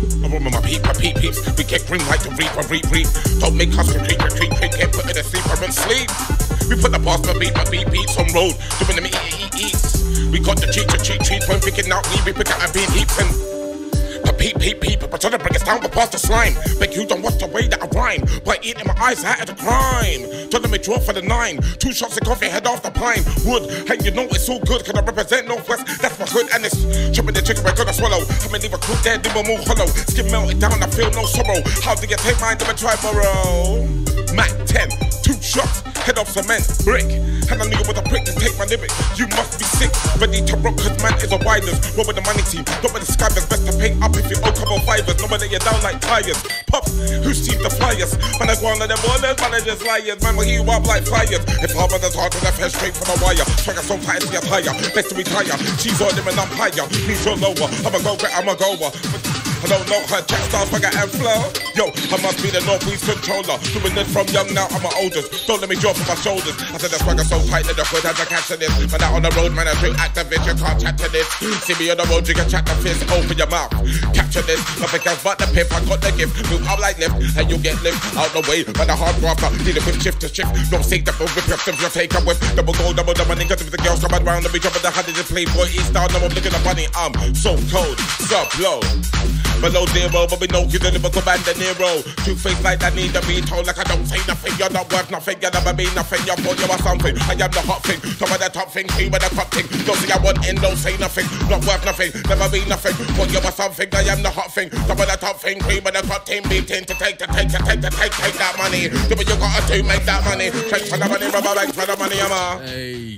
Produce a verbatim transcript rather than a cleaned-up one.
I roll with my peep, my peep peeps. We get green like the reaper, reap, reap. Don't make us retreat, retreat, retreat. Can't put in a sleeper and sleep. We put the past the beat, my beat beats on road. Doing them eat, eat, eats. We got the cheat, the cheat, cheat. When picking out me, we pick out a beat heaps and peep, peep, peep, but try to bring us down, but past the slime. Beg you don't watch the way that I rhyme. By eating my eyes out of the crime. Telling me draw for the nine. Two shots of coffee, head off the pine. Wood, and you know it's all good. Can I represent Northwest? That's my hood, and it's chopping the chicken, we're gonna swallow. I may leave a crew dead, leave a move hollow. Skin melted down, I feel no sorrow. How do you take mine to a tomorrow? Mac ten, two shots, head off cement, brick. And I knew you was a prick to take my lyric. You must be sick, ready to rock, cause man is a widers. Roll with the money team, not with the skivers. Best to pay up if you owe couple fivers. Nobody you're down like tires. Pops, who's team the flyers? Man, I go on to them borders, man, I just liars. Man, will heat you up like flyers. If hard man's hard to left head straight from the wire. Swagger so tight, see a tire. Best to retire. She's on them and I'm higher. Please roll lower. I'm a go get, I'm a goer. I don't know her jack style, swagger and flow. Yo, I must be the Northeast controller. Doing this from young now, I'm my oldest. Don't let me draw from my shoulders. I said the swagger so tight that the foot has a catch to this. Man out on the road, man, I drink activist. You can't chat to this. See me on the road, you can chat the fist. Open your mouth, capture this. Nothing else but the pimp, I got the gift. Move up like lift, and you get lift out the way. But the hard grafter, need it with shift to shift. Don't take the full rip, if you take a whip. Double gold, double double money, cause if the girls come around, we jump at the hand of the playboy. East down, now I'm looking at the money. I'm so cold, sub low. Below zero, but we know you deliver command the Nero. Two face like that need to be told like I don't say nothing. You're not worth nothing, you'll never be nothing. You're thought you are something, I am the hot thing. Some of the top thing, team with the top thing. Don't see I want in, don't say nothing. Not worth nothing, never be nothing. Thought you are something, I am the hot thing. Some of the top thing, team with the top team. Beat in to take, to take, to take, to take, take that money. Do what you gotta do, make that money. Take for the money, rubber bank for the money, I'm a. Hey.